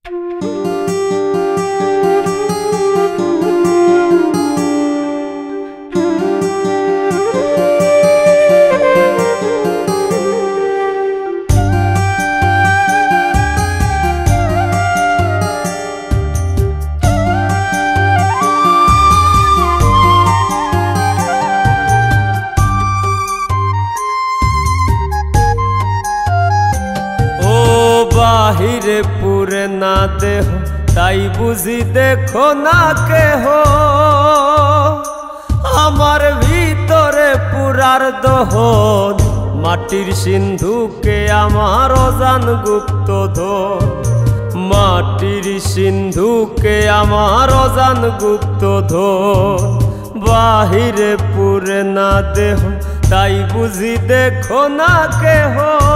বাহিরে পুরে না দেহ তাই বুঝি দেখো না কেহ, আমার ভিতরে পুরার দহন মাটির সিন্ধুকে আমার অজান গুপ্তধন, মাটির সিন্ধুকে আমার অজান গুপ্তধন। বাহিরে পুরে না দেহ তাই বুঝি দেখো না কেহ,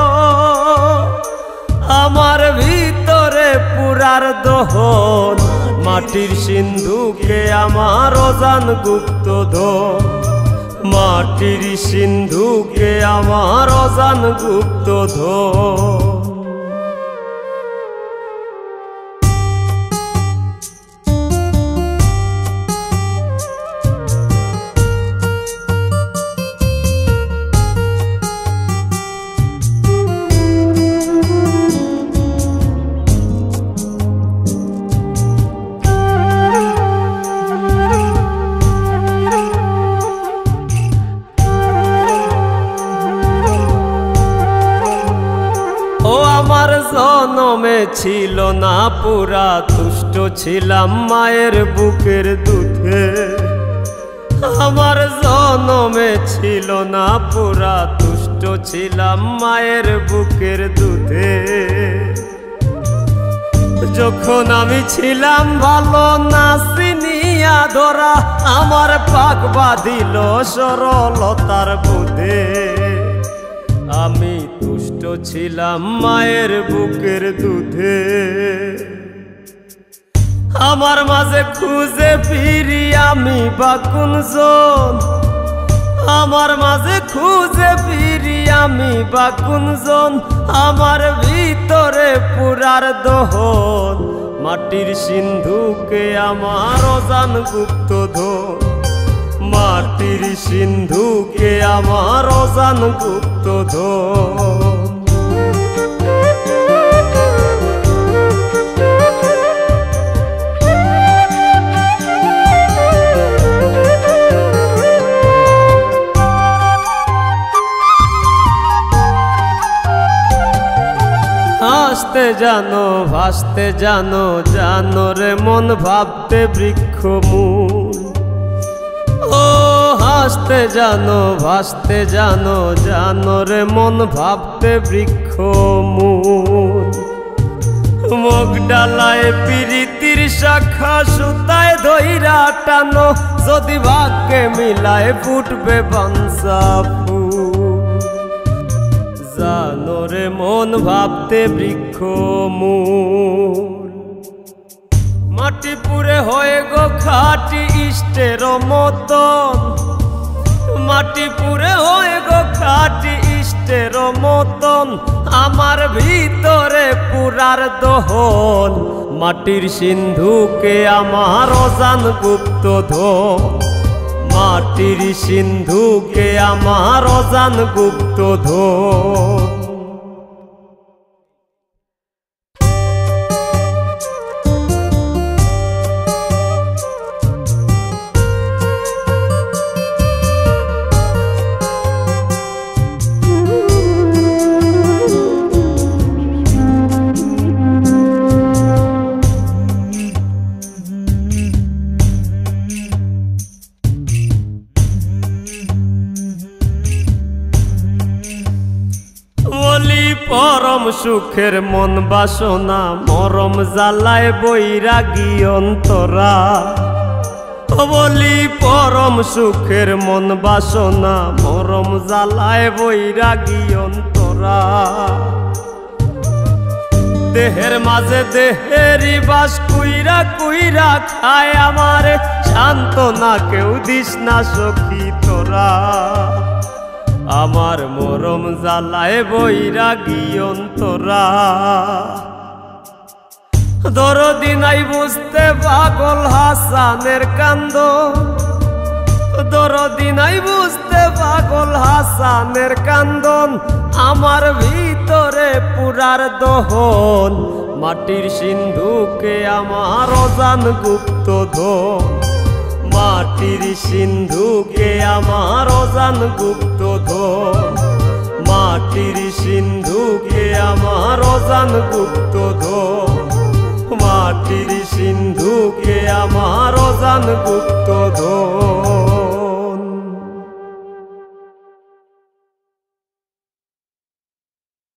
আমার ভিতরে পুরার দহন মাটির সিন্ধুকে আমার অজান গুপ্তধন, মাটির সিন্ধুকে আমার অজান গুপ্তধন। আমার জনমে ছিল না পুরা তুষ্ট ছিলাম মায়ের বুকের দুধে, আমার জনমে ছিল না পুরা তুষ্ট ছিলাম মায়ের বুকের দুধে। যখন আমি ছিলাম ভালো না চিনিয়া ধরা, আমার পাক বাঁধিল সরলতার বুধে, আমি তুষ্ট ছিলাম মায়ের বুকের দুধে। আমার মাঝে খুঁজে ফিরি আমি বাকুনজন, আমার মাঝে খুঁজে ফিরি আমি বাকুনজন, আমার ভিতরে পুরার দহন মাটির সিন্ধুকে আমার অজান গুপ্তধন, মাটির সিন্ধুকে আমার অজান গুপ্তধন। হাসতে জানো ভাসতে জানো, জানো রে মন ভাবতে বৃক্ষ মূল, ও হাসতে জানো ভাসতে জানো, জানো রে মন ভাবতে বৃক্ষ মূল। মুখ ডালায় প্রীতির শাখা সুতায় ধইরা টানো, যদি ভাগ্যে মিলায় ফুটবে বাঞ্ছা ফুল। জানো রে মন ভাবতে বৃক্ষ মূল, মাটি পুরে হয়ে গো খাটি ইষ্টের মতন, মাটি পুরে হয়ে গো খাটি ইষ্টের মতন, আমার ভিতরে পুরার দহন মাটির সিন্ধুকে আমার অজান গুপ্তধন, মাটির সিন্ধুকে আমার অজান গুপ্তধন। পরম সুখের মন বাসনা মরম জ্বালায় বৈরাগী অন্তরা, বলি পরম সুখের মন বাসনা মরম জ্বালায় বৈরাগী অন্তরা। দেহের মাঝে দেহেরই বাস কুইরা কুইরা খায় আমারে, শান্ত না কেউ দিস না সখী তোরা, আমার মরম জ্বালায় বৈরাগী অন্তরা। দরদি নাই বুঝতে পাগল হাসানের কান্দ, দরদি নাই বুঝতে পাগল হাসানের কান্দন, আমার ভিতরে পুরার দহন, মাটির সিন্ধুকে আমার অজান গুপ্তধন, মাটির সিন্ধুকে আমার অজান গুপ্তধন, মাটির সিন্ধুকে আমার অজান গুপ্তধন, মাটির সিন্ধুকে আমার অজান গুপ্ত